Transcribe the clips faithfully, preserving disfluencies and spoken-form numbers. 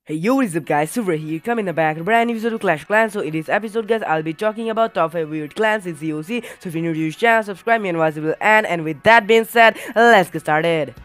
Hey yo, what is up guys, Super here, coming back to brand new episode of Clash of Clans. So in this episode guys, I'll be talking about top five weird clans in C O C. So if you're new to this channel, subscribe me and watch the video. And, and with that being said, let's get started.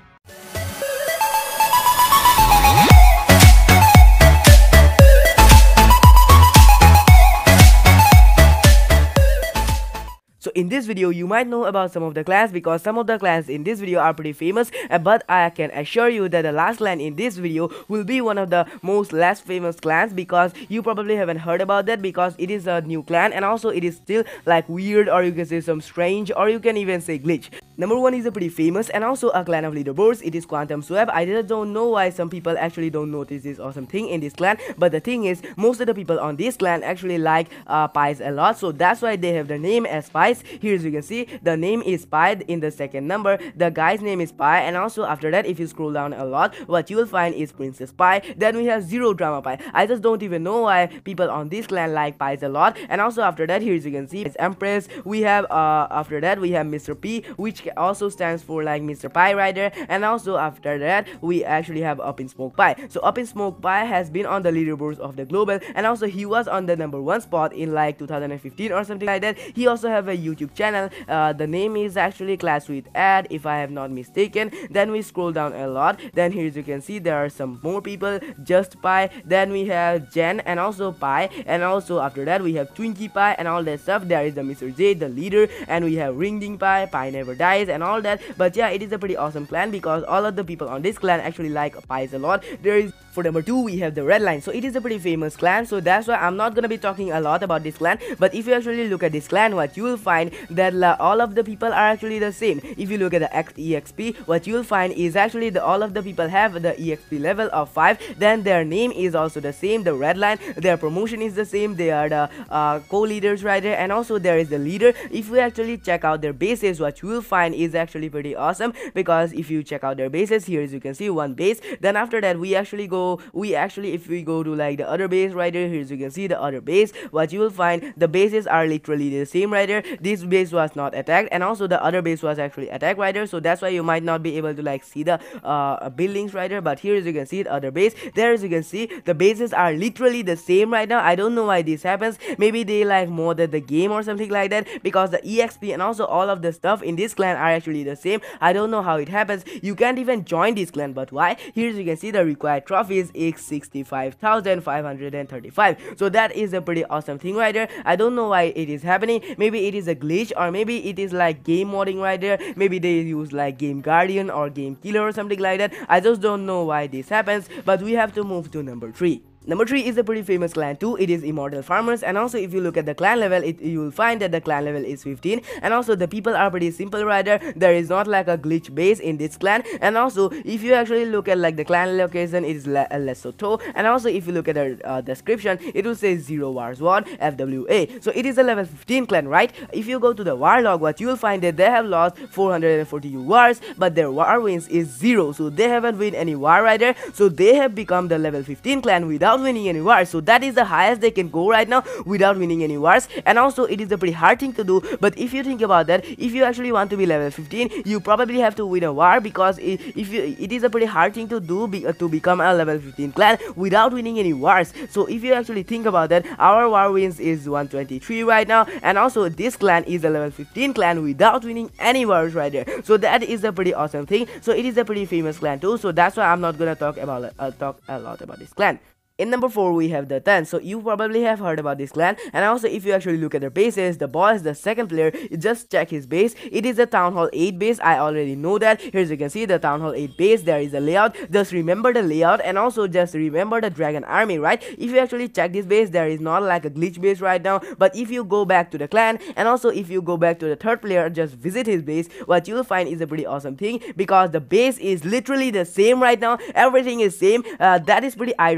So in this video, you might know about some of the clans because some of the clans in this video are pretty famous, uh, but I can assure you that the last clan in this video will be one of the most less famous clans because you probably haven't heard about that because it is a new clan and also it is still like weird, or you can say some strange, or you can even say glitch. Number one is a pretty famous and also a clan of leaderboards. It is Quantum Swap. I just don't know why some people actually don't notice this awesome thing in this clan, but the thing is most of the people on this clan actually like uh, pies a lot, so that's why they have the name as pies. Here as you can see, the name is Pie in the second number, the guy's name is Pie, and also after that if you scroll down a lot, what you will find is Princess Pie. Then we have Zero Drama Pie. I just don't even know why people on this clan like pies a lot. And also after that, here as you can see, it's Empress. We have uh after that we have Mister P, which also stands for like Mister Pie Rider. And also after that we actually have Up in Smoke Pie. So Up in Smoke Pie has been on the leaderboards of the global, and also he was on the number one spot in like two thousand fifteen or something like that. He also have a YouTube channel. Uh, the name is actually Clash with Ad, if I have not mistaken. Then we scroll down a lot. Then here as you can see, there are some more people. Just Pie. Then we have Jen and also Pie. And also after that we have Twinkie Pie and all that stuff. There is the Mister J, the leader, and we have Ring Ding Pie, Pie Never Dies, and all that. But yeah, it is a pretty awesome clan because all of the people on this clan actually like pies a lot. There is For number two, we have the Red Line. So it is a pretty famous clan, so that's why I'm not gonna be talking a lot about this clan. But if you actually look at this clan, what you will find that uh, all of the people are actually the same. If you look at the E X P, what you'll find is actually the all of the people have the E X P level of five. Then their name is also the same, the Red Line. Their promotion is the same. They are the uh, co-leaders right there, and also there is the leader. If we actually check out their bases, what you will find is actually pretty awesome because if you check out their bases, here as you can see, one base. Then after that we actually go we actually if we go to like the other base right there, here as you can see the other base, what you will find the bases are literally the same right there. This base was not attacked, and also the other base was actually attacked right there, so that's why you might not be able to like see the uh, buildings right there. But here as you can see the other base, there as you can see the bases are literally the same right now. I don't know why this happens. Maybe they like modded the game or something like that, because the E X P and also all of the stuff in this clan are actually the same. I don't know how it happens. You can't even join this clan, but why? Here as you can see the required trophies is sixty-five thousand five hundred thirty-five, so that is a pretty awesome thing right there. I don't know why it is happening. Maybe it is a glitch, or maybe it is like game modding right there. Maybe they use like Game Guardian or Game Killer or something like that. I just don't know why this happens. But we have to move to number three. Number three is a pretty famous clan too. It is Immortal Farmers, and also if you look at the clan level, it, you will find that the clan level is fifteen, and also the people are pretty simple right there. There is not like a glitch base in this clan, and also if you actually look at like the clan location, it is Le Lesotho, and also if you look at the uh, description, it will say zero wars one F W A. So it is a level fifteen clan, right? If you go to the war log, what you will find that they have lost four hundred forty-two wars, but their war wins is zero, so they haven't win any war right there. So they have become the level fifteen clan without winning any wars, so that is the highest they can go right now without winning any wars. And also it is a pretty hard thing to do, but if you think about that, if you actually want to be level fifteen, you probably have to win a war, because if you it is a pretty hard thing to do be, uh, to become a level fifteen clan without winning any wars. So if you actually think about that, our war wins is one twenty-three right now, and also this clan is a level fifteen clan without winning any wars right there. So that is a pretty awesome thing. So it is a pretty famous clan too, so that's why I'm not gonna talk about uh, talk a lot about this clan. In number four, we have the ten. So you probably have heard about this clan, and also if you actually look at their bases, the boss, the second player, you just check his base. It is a Town Hall eight base. I already know that. Here as you can see the Town Hall eight base, there is a layout. Just remember the layout, and also just remember the Dragon Army, right? If you actually check this base, there is not like a glitch base right now, but if you go back to the clan, and also if you go back to the third player, just visit his base, what you'll find is a pretty awesome thing, because the base is literally the same right now. Everything is same. Uh, that is pretty ironic, and also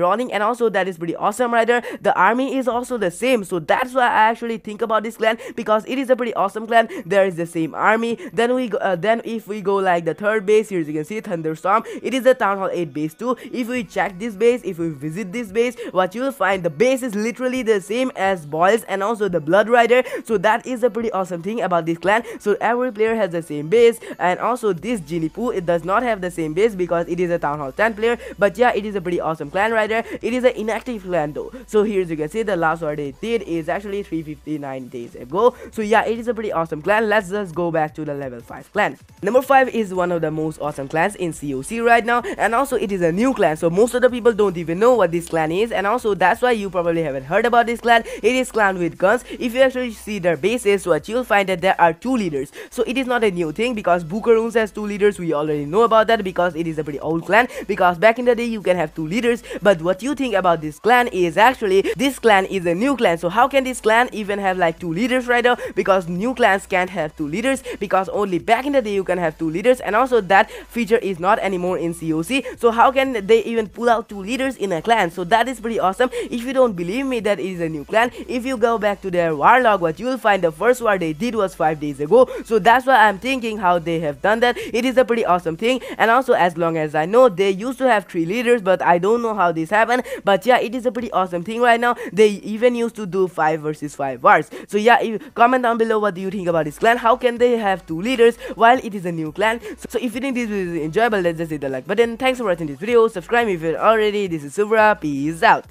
also that is pretty awesome right there. The army is also the same, so that's why I actually think about this clan, because it is a pretty awesome clan. There is the same army. Then we go, uh, then if we go like the third base, here you can see Thunderstorm. It is the Town Hall eight base too. If we check this base, if we visit this base, what you will find, the base is literally the same as Boils and also the Blood Rider. So that is a pretty awesome thing about this clan. So every player has the same base, and also this Genie Poo, it does not have the same base because it is a Town Hall ten player. But yeah, it is a pretty awesome clan right there. It is an inactive clan though. So here you can see the last what it did is actually three hundred fifty-nine days ago. So yeah, it is a pretty awesome clan. Let's just go back to the level five clan. Number five is one of the most awesome clans in C O C right now, and also it is a new clan, so most of the people don't even know what this clan is, and also that's why you probably haven't heard about this clan. It is clan with guns. If you actually see their bases, what you'll find that there are two leaders. So it is not a new thing, because Bukaroons has two leaders. We already know about that because it is a pretty old clan, because back in the day you can have two leaders. But what you think about this clan is actually this clan is a new clan. So how can this clan even have like two leaders right now? Because new clans can't have two leaders, because only back in the day you can have two leaders, and also that feature is not anymore in C O C. So how can they even pull out two leaders in a clan? So that is pretty awesome. If you don't believe me that it is a new clan, if you go back to their war log, what you will find, the first war they did was five days ago. So that's why I'm thinking how they have done that. It is a pretty awesome thing. And also, as long as I know, they used to have three leaders, but I don't know how this happened. But yeah, it is a pretty awesome thing right now. They even used to do five versus five wars. So yeah, if, comment down below what do you think about this clan. How can they have two leaders while it is a new clan? So, so if you think this video is enjoyable, let's just hit the like button. Thanks for watching this video. Subscribe if you're already. This is Subra. Peace out.